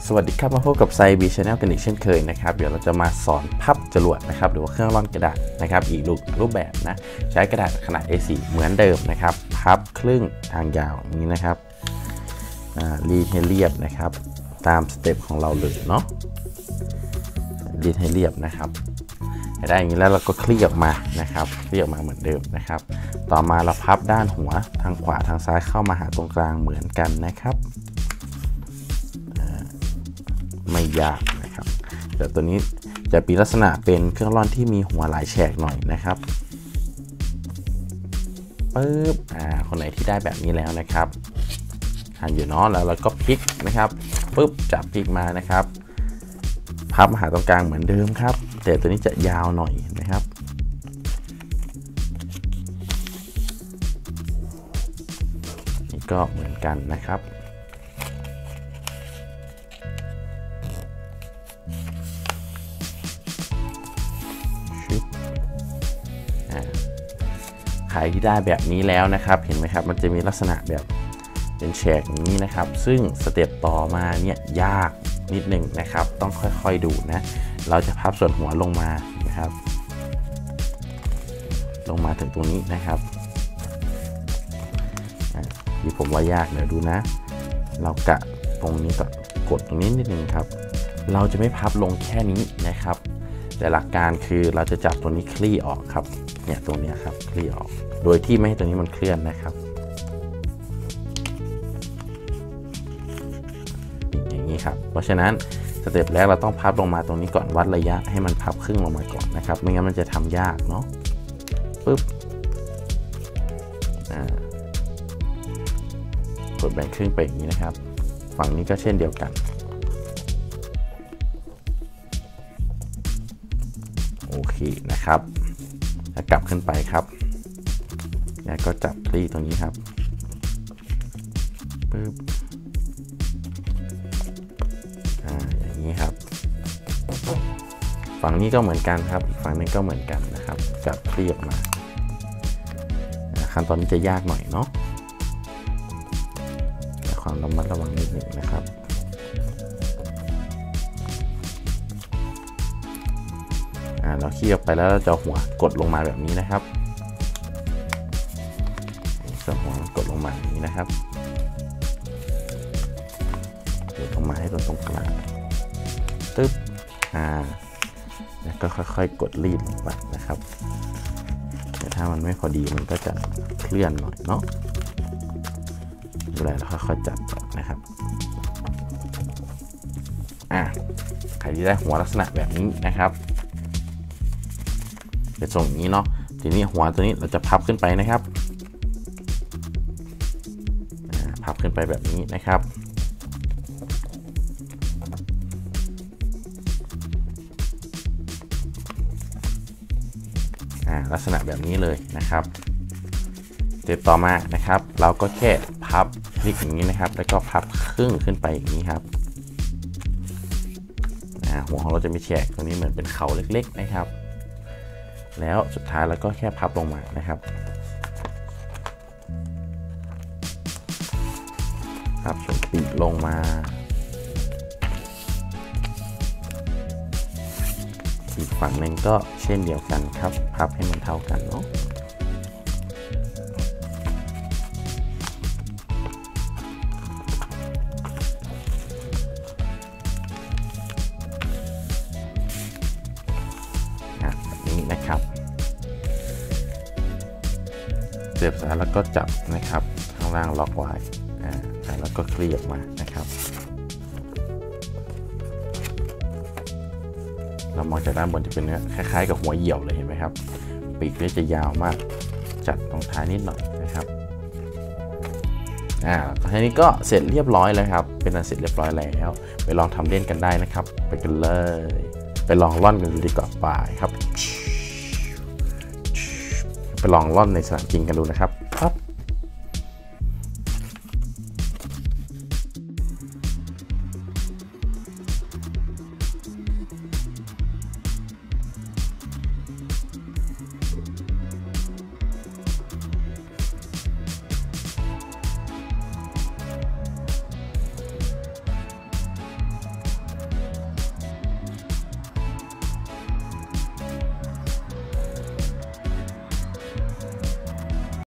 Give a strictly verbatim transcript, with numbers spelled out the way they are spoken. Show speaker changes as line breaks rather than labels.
สวัสดีครับมาพบกับไซบี Channel กันอีกเช่นเคยนะครับเดี๋ยวเราจะมาสอนพับจรวดนะครับหรือว่าเครื่องร่อนกระดาษนะครับอีกรูปแบบนะใช้กระดาษขนาด เอ โฟร์ เหมือนเดิมนะครับพับครึ่งทางยาวนี้นะครับรีดให้เรียบนะครับตามสเต็ปของเราเลยเนาะรีดให้เรียบนะครับได้อย่างนี้แล้วเราก็คลี่ออกมานะครับคลี่ออกมาเหมือนเดิมนะครับต่อมาเราพับด้านหัวทางขวาทางซ้ายเข้ามาหาตรงกลางเหมือนกันนะครับไม่ยากนะครับแต่ตัวนี้จะมีลักษณะเป็นเครื่องร่อนที่มีหัวหลายแฉกหน่อยนะครับปึ๊บอ่าคนไหนที่ได้แบบนี้แล้วนะครับหันอยู่เนาะแล้วเราก็พลิกนะครับปึ๊บจับพลิกมานะครับพับมาหาตรงกลางเหมือนเดิมครับแต่ตัวนี้จะยาวหน่อยนะครับนี่ก็เหมือนกันนะครับใครที่ได้แบบนี้แล้วนะครับเห็นไหมครับมันจะมีลักษณะแบบเป็นแฉกอย่างนี้นะครับซึ่งสเต็ปต่อมาเนี่ยยากนิดหนึ่งนะครับต้องค่อยๆดูนะเราจะพับส่วนหัวลงมานะครับลงมาถึงตรงนี้นะครับที่ผมว่ายากเดี๋ยวดูนะเรากะตรงนี้ก็กดตรงนี้นิดนึงครับเราจะไม่พับลงแค่นี้นะครับแต่หลักการคือเราจะจับตัวนี้คลี่ออกครับเนี่ยตรงนี้ครับคลี่ออกโดยที่ไม่ให้ตัวนี้มันเคลื่อนนะครับอย่างนี้ครับเพราะฉะนั้นสเต็ปแรกเราต้องพับลงมาตรงนี้ก่อนวัดระยะให้มันพับครึ่งลงมาก่อนนะครับไม่งั้นมันจะทำยากเนาะปึ๊บกดแบ่งครึ่งไปอย่างนี้นะครับฝั่งนี้ก็เช่นเดียวกันโอเคนะครับแล้วกลับขึ้นไปครับแล้วก็จับคลี่ตรงนี้ครับปึ๊บอ่าอย่างนี้ครับฝั่งนี้ก็เหมือนกันครับฝั่งนี้ก็เหมือนกันนะครับจับคลี่ออกมาขั้นตอนนี้จะยากหน่อยเนาะแต่ความระมัดระวังนิดหนึ่งนะครับอ่าเราคลี่ออกไปแล้วเราจะหัวกดลงมาแบบนี้นะครับส่วนหัวกดลงมาอย่างนี้นะครับกดลงมาให้ตรงตรงกลางตึ๊บอ่าแล้วก็ค่อยๆกดรีดลงไปนะครับแต่ถ้ามันไม่พอดีมันก็จะเคลื่อนหน่อยเนาะดูแลแล้วค่อยๆจับนะครับอ่าใครที่ได้หัวลักษณะแบบนี้นะครับจะส่งอย่างนี้เนาะทีนี้หัวตัวนี้เราจะพับขึ้นไปนะครับพับขึ้นไปแบบนี้นะครับลักษณะแบบนี้เลยนะครับสเต็ปต่อมานะครับเราก็แค่พับพลิกอย่างนี้นะครับแล้วก็พับครึ่งขึ้นไปอย่างนี้ครับหัวของเราจะมีแฉกตรงนี้เหมือนเป็นเขาเล็กๆนะครับแล้วสุดท้ายเราก็แค่พับลงมานะครับพับส่วนปีกลงมาอีกฝั่งหนึ่งก็เช่นเดียวกันครับพับให้มันเท่ากันเนาะแบบนี้นะครับเสียบสายแล้วก็จับนะครับข้างล่างล็อกไว้อ่าแล้วก็คลี่ออกมานะครับเรามองจากด้านบนจะเป็นเนื้อคล้ายๆกับหัวเหี่ยวเลยเห็นไหมครับปีกเนี่ยจะยาวมากจัดตรงท้ายนิดหน่อยนะครับอ่าทีนี้ก็เสร็จเรียบร้อยแล้วครับเป็นอันเสร็จเรียบร้อยแล้วไปลองทำเล่นกันได้นะครับไปกันเลยไปลองร่อนกันดูดีกว่าไปครับไปลองร่อนในสนามจริงกันดูนะครับ